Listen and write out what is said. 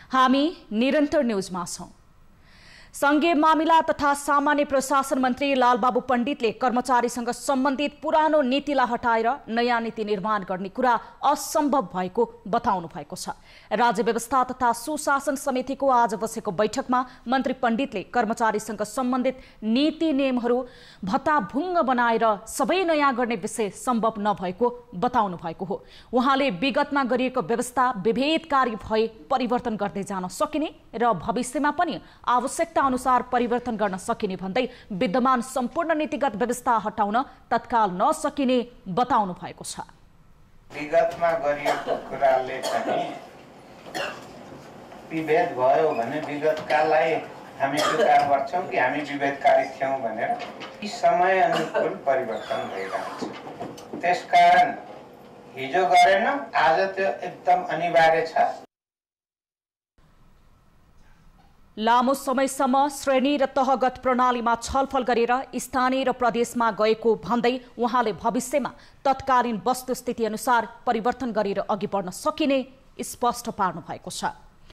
हामी निरन्तर न्यूजमा छौं। संघीय मामिला तथा सामान्य प्रशासन मन्त्री लालबाबु पण्डितले कर्मचारीसँग सम्बन्धित पुरानो नीतिलाई हटाएर नयाँ नीति निर्माण गर्ने कुरा असम्भव भएको बताउनु भएको छ। राज्य व्यवस्था तथा सुशासन समितिको आज बसेको बैठकमा मन्त्री पण्डितले कर्मचारीसँग सम्बन्धित नीति नियमहरू भत्ताभुङ्ग बनाएर सबै नयाँ गर्ने विषय सम्भव नभएको बताउनु भएको हो। उहाँले विगतमा गरिएको व्यवस्था विभेदकारी भए परिवर्तन गर्दै जान सकिने र भविष्यमा पनि आवश्यकता अनुसार परिवर्तन गर्न सकिने भन्दै विद्यमान सम्पूर्ण नीतिगत व्यवस्था हटाउन तत्काल नसकिने बताउनु भएको छ। विगतमा गरिएको कुराले चाहिँ विभेद भयो भने विगतकालाई हामी स्वीकार गर्छौं कि हामी विभेदकारी थियौं भनेर यी समय अनुकूल परिवर्तन भइरहन्छ। त्यसकारण हिजो गरेन आज त्यो एकदम अनिवार्य छ। लामो समयसम्म श्रेणी र तहगत प्रणालीमा छलफल गरेर स्थानीय र प्रदेशमा गएको भन्दै उहाँले भविष्यमा तत्कालीन वस्तुस्थिति अनुसार परिवर्तन गरेर अघि बढ्न सकिने स्पष्ट पार्नु भएको छ।